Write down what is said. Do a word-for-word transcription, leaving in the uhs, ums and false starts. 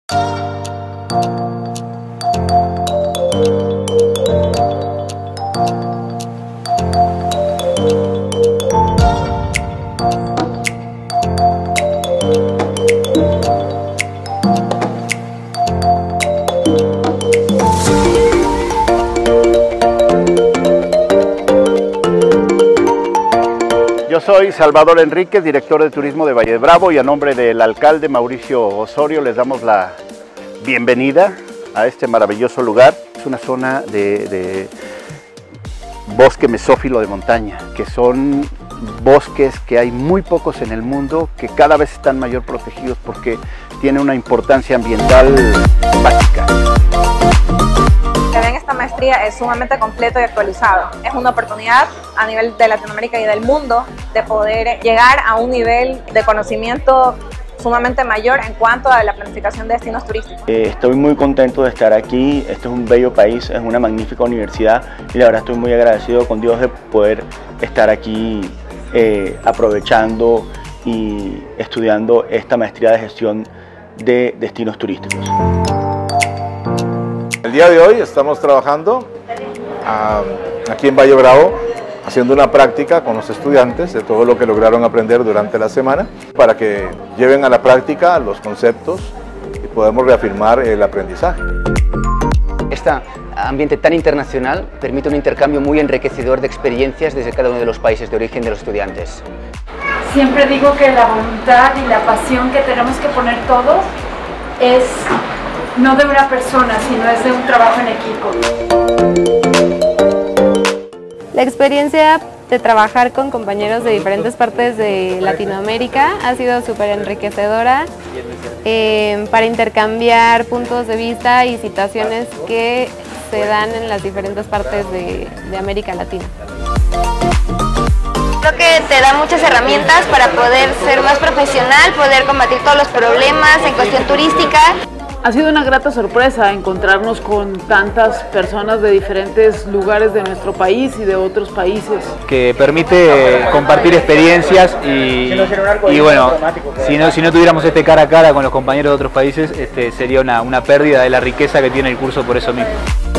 Yo soy Salvador Enríquez, director de Turismo de Valle de Bravo, y a nombre del alcalde Mauricio Osorio les damos la bienvenida a este maravilloso lugar. Es una zona de, de bosque mesófilo de montaña, que son bosques que hay muy pocos en el mundo, que cada vez están mayor protegidos porque tiene una importancia ambiental básica. En esta maestría es sumamente completo y actualizado. Es una oportunidad a nivel de Latinoamérica y del mundo de poder llegar a un nivel de conocimiento sumamente mayor en cuanto a la planificación de destinos turísticos. Eh, estoy muy contento de estar aquí. Este es un bello país, es una magnífica universidad y la verdad estoy muy agradecido con Dios de poder estar aquí eh, aprovechando y estudiando esta maestría de gestión de destinos turísticos. El día de hoy estamos trabajando uh, aquí en Valle Bravo, haciendo una práctica con los estudiantes de todo lo que lograron aprender durante la semana, para que lleven a la práctica los conceptos y podamos reafirmar el aprendizaje. Este ambiente tan internacional permite un intercambio muy enriquecedor de experiencias desde cada uno de los países de origen de los estudiantes. Siempre digo que la voluntad y la pasión que tenemos que poner todos es no de una persona, sino es de un trabajo en equipo. La experiencia de trabajar con compañeros de diferentes partes de Latinoamérica ha sido súper enriquecedora eh, para intercambiar puntos de vista y situaciones que se dan en las diferentes partes de, de América Latina. Creo que te da muchas herramientas para poder ser más profesional, poder combatir todos los problemas en cuestión turística. Ha sido una grata sorpresa encontrarnos con tantas personas de diferentes lugares de nuestro país y de otros países. Que permite compartir experiencias y, y bueno, si no, si no tuviéramos este cara a cara con los compañeros de otros países, este, sería una, una pérdida de la riqueza que tiene el curso por eso mismo.